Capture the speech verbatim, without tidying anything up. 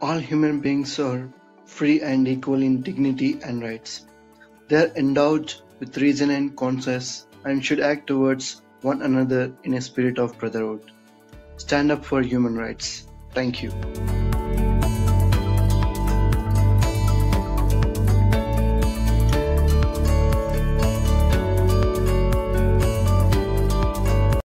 All human beings are free and equal in dignity and rights. They are endowed with reason and conscience and should act towards one another in a spirit of brotherhood. Stand up for human rights. Thank you.